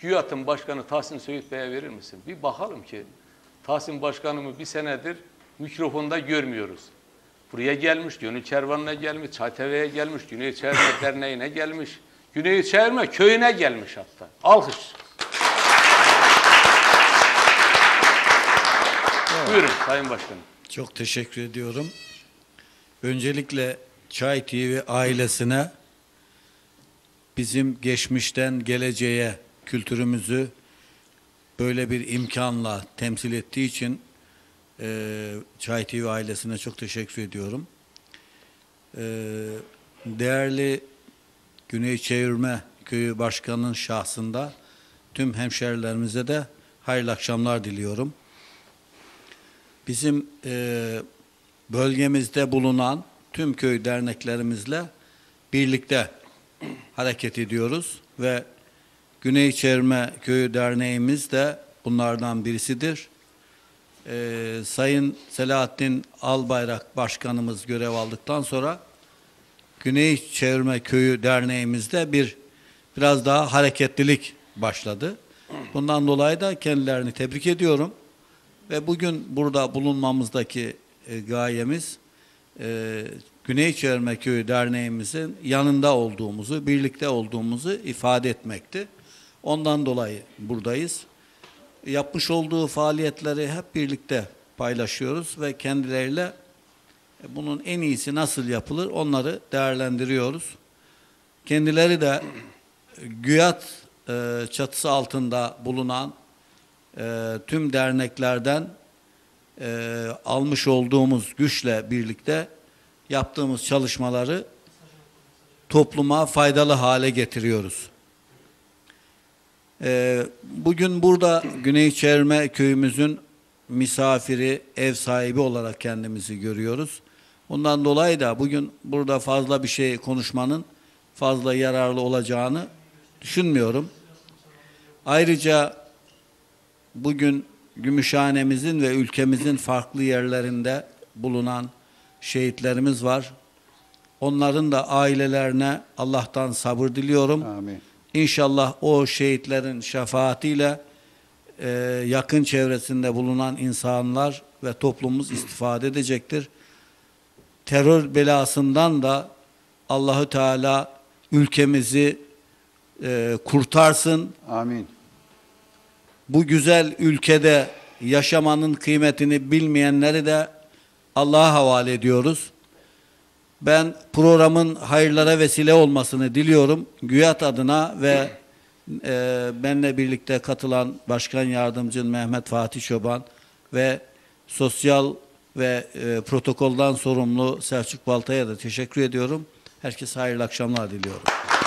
GÜYAD'ın başkanı Tahsin Söğüt Bey'e verir misin? Bir bakalım ki Tahsin Başkanımı bir senedir mikrofonda görmüyoruz. Buraya gelmiş, Gönül Kervanı'na gelmiş, Çaytepe'ye gelmiş, Güney Çevirme Derneği'ne gelmiş, Güney Çevirme Köyü'ne gelmiş hatta. Alkış. Evet. Buyurun Sayın Başkanım. Çok teşekkür ediyorum. Öncelikle Çay TV ailesine bizim geçmişten geleceğe kültürümüzü böyle bir imkanla temsil ettiği için Çay TV ailesine çok teşekkür ediyorum. Değerli Güney Çevirme Köyü Başkanı'nın şahsında tüm hemşerilerimize de hayırlı akşamlar diliyorum. Bizim bölgemizde bulunan tüm köy derneklerimizle birlikte hareket ediyoruz ve Güney Çevirme Köyü Derneğimiz de bunlardan birisidir. Sayın Selahattin Albayrak Başkanımız görev aldıktan sonra Güney Çevirme Köyü Derneğimizde biraz daha hareketlilik başladı. Bundan dolayı da kendilerini tebrik ediyorum. Ve bugün burada bulunmamızdaki gayemiz Güney Çevirme Köyü Derneğimizin yanında olduğumuzu, birlikte olduğumuzu ifade etmekti. Ondan dolayı buradayız. Yapmış olduğu faaliyetleri hep birlikte paylaşıyoruz ve kendileriyle bunun en iyisi nasıl yapılır onları değerlendiriyoruz. Kendileri de GÜYAD çatısı altında bulunan tüm derneklerden almış olduğumuz güçle birlikte yaptığımız çalışmaları topluma faydalı hale getiriyoruz. Bugün burada Güney Çevirme Köyümüzün misafiri, ev sahibi olarak kendimizi görüyoruz. Ondan dolayı da bugün burada fazla bir şey konuşmanın fazla yararlı olacağını düşünmüyorum. Ayrıca bugün Gümüşhane'mizin ve ülkemizin farklı yerlerinde bulunan şehitlerimiz var. Onların da ailelerine Allah'tan sabır diliyorum. Amin. İnşallah o şehitlerin şefaatiyle yakın çevresinde bulunan insanlar ve toplumumuz istifade edecektir. Terör belasından da Allahu Teala ülkemizi kurtarsın. Amin. Bu güzel ülkede yaşamanın kıymetini bilmeyenleri de Allah'a havale ediyoruz. Ben programın hayırlara vesile olmasını diliyorum. GÜYAD adına ve benimle birlikte katılan Başkan Yardımcım Mehmet Fatih Çoban ve sosyal ve protokoldan sorumlu Selçuk Balta'ya da teşekkür ediyorum. Herkese hayırlı akşamlar diliyorum.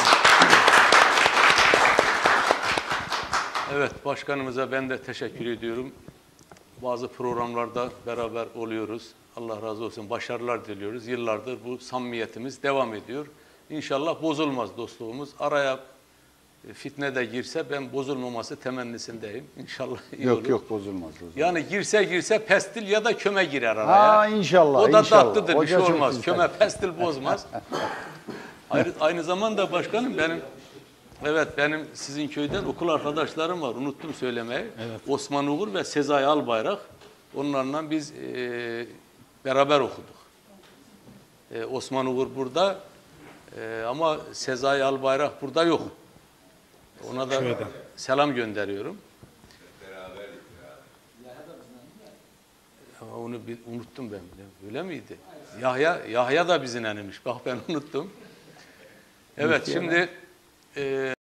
Evet, başkanımıza ben de teşekkür ediyorum. Bazı programlarda beraber oluyoruz. Allah razı olsun, başarılar diliyoruz. Yıllardır bu samimiyetimiz devam ediyor. İnşallah bozulmaz dostluğumuz. Araya fitne de girse ben bozulmaması temennisindeyim. İnşallah iyi olur. Yok bozulmaz. Yani girse pestil ya da köme girer araya. Ha inşallah. O da inşallah. tatlıdır, bir şey olmaz. Köme pestil bozmaz. Aynı zamanda başkanım benim sizin köyden okul arkadaşlarım var. Unuttum söylemeyi. Evet. Osman Uğur ve Sezai Albayrak. Onlarla biz beraber okuduk. Osman Uğur burada ama Sezai Albayrak burada yok. Ona da selam gönderiyorum. Ama onu unuttum ben. Öyle miydi? Yahya da bizimlenmiş. Bak ben unuttum. Evet şimdi